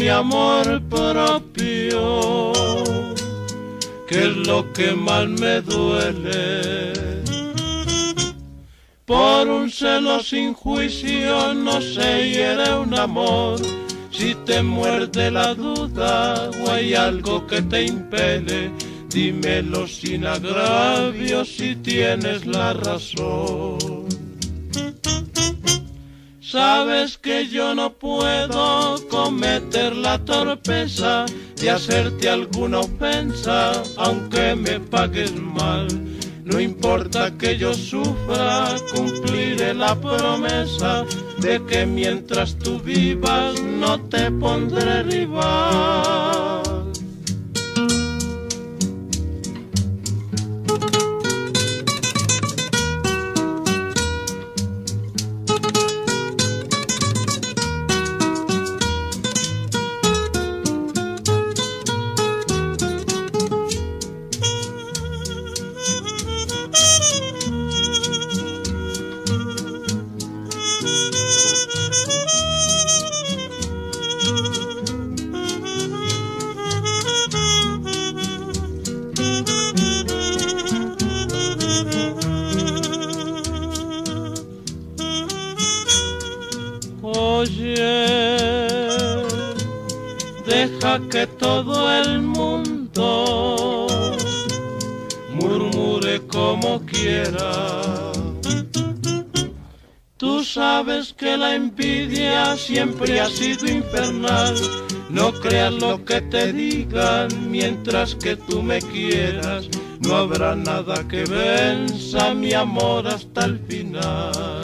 mi amor propio, que es lo que más me duele. Por un celo sin juicio no se hiere un amor. Si te muerde la duda o hay algo que te impele, dímelo sin agravio si tienes la razón. Sabes que yo no puedo cometer la torpeza de hacerte alguna ofensa, aunque me pagues mal. No importa que yo sufra, cumpliré la promesa de que mientras tú vivas no te pondré rival. Oye, deja que todo el mundo murmure como quiera. Tú sabes que la envidia siempre ha sido infernal. No creas lo que te digan, mientras que tú me quieras, no habrá nada que venza mi amor hasta el final.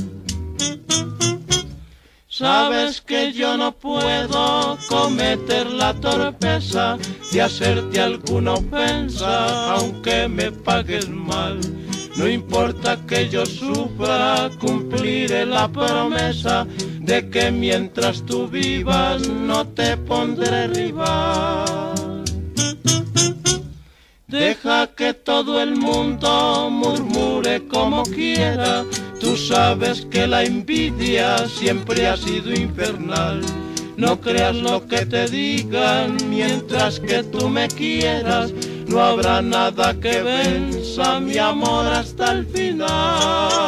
Sabes que yo no puedo cometer la torpeza de hacerte alguna ofensa, aunque me pagues mal. No importa que yo sufra, cumpliré la promesa de que mientras tú vivas no te pondré rival. Deja que todo el mundo murmure como quiera. Tú sabes que la envidia siempre ha sido infernal. No creas lo que te digan, mientras que tú me quieras, no habrá nada que venza mi amor hasta el final.